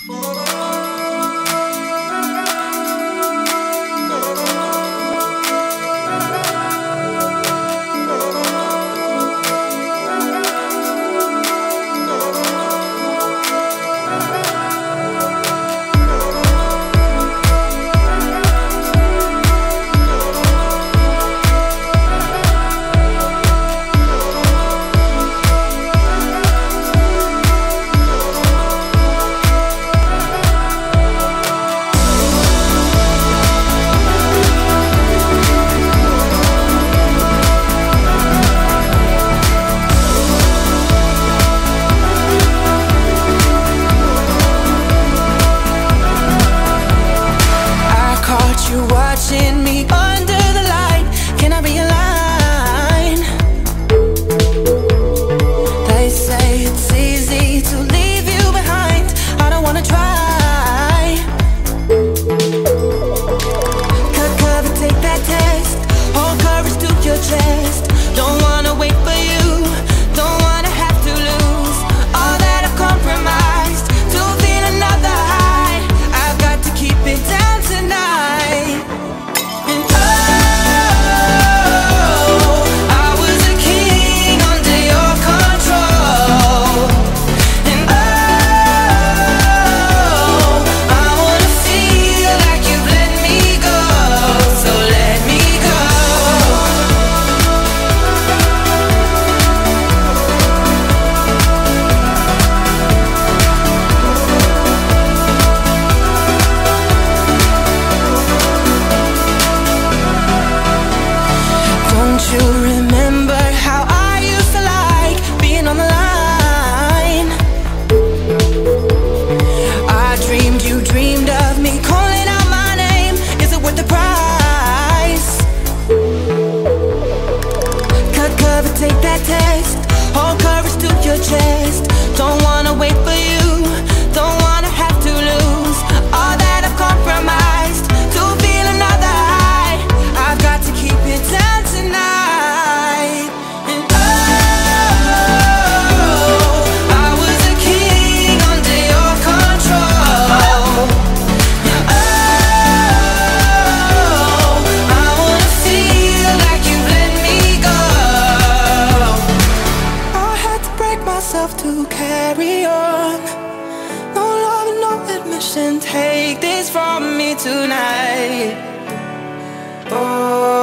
Watching me under the light, can I be a line? They say it's easy to leave you behind. I don't wanna try. Cut cover, take that test. Hold courage to your chest. Don't wanna wait for you. Don't wanna have to lose all that I've compromised to feel another high. I've got to keep it down tonight. You remember how I used to like being on the line? I dreamed you dreamed of me calling out my name. Is it worth the price? Cut cover, take that test. Hold courage to your chest. Don't wanna wait for you. Don't wanna have to lose all that I've compromised to feel another high. I've got to keep it down tonight. To carry on, no love and no admission. Take this from me tonight. Oh.